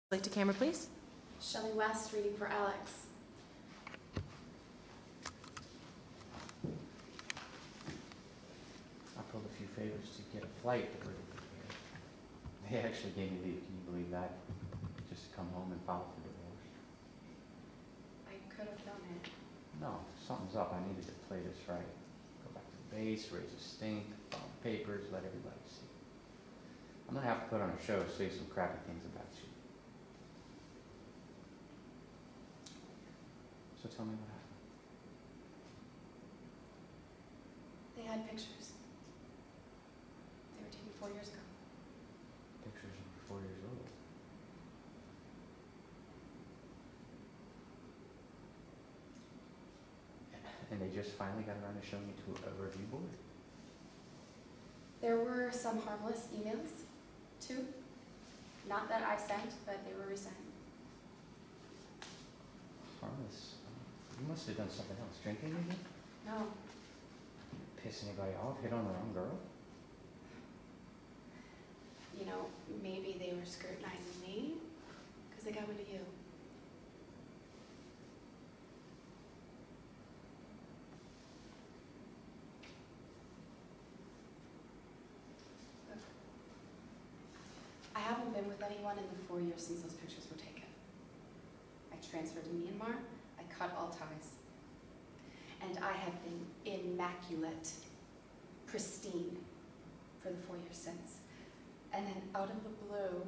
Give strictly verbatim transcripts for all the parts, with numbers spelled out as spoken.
Light to camera, please. Shelley West reading for Alex. I pulled a few favors to get a flight to bring it here. They actually gave me leave, can you believe that? Just to come home and file for divorce. I could have done it. No, something's up, I needed to play this right. Go back to the base, raise a stink, file papers, let everybody see. I'm gonna have to put on a show, say some crappy things about you. So tell me what happened. They had pictures. They were taken four years ago. Pictures of you four years old. And they just finally got around to showing me to a review board. There were some harmless emails, too. Not that I sent, but they were resent. Harmless. You must have done something else. Drinking again? No, Piss anybody off? Hit on the wrong girl? you know, maybe they were scrutinizing me because they got rid of you. I haven't been with anyone in the four years since those pictures were taken. I transferred to Myanmar, I cut all ties. And I have been immaculate, pristine for the four years since. And then out of the blue,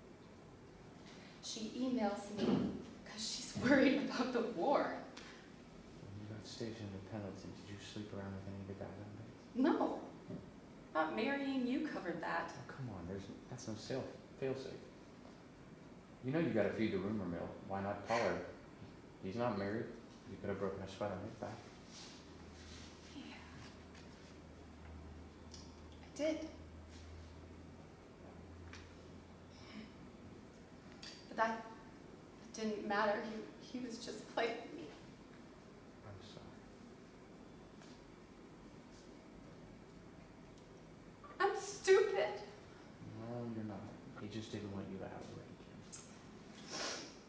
she emails me because she's worried about the war. When you got stationed in Pendleton, did you sleep around with any of the guys on base? No, not marrying you covered that. Oh, come on, there's that's no sail, fail-safe. You know you gotta feed the rumor mill. Why not Pollard? He's not married. You could have broken a sweat on his back. Yeah. I did. But that didn't matter. He, he was just playing with me. I'm sorry. I'm stupid. No, you're not. He just didn't want you to have a ring.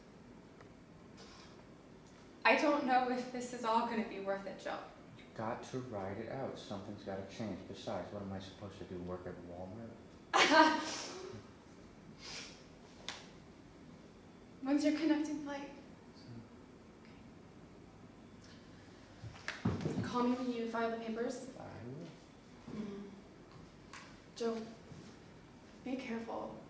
I don't know if this is all going to be worth it, Joe. You got to ride it out. Something's gotta change. Besides, what am I supposed to do? Work at Walmart? When's your connecting flight? Call me when you file the papers. I will. Joe, be careful.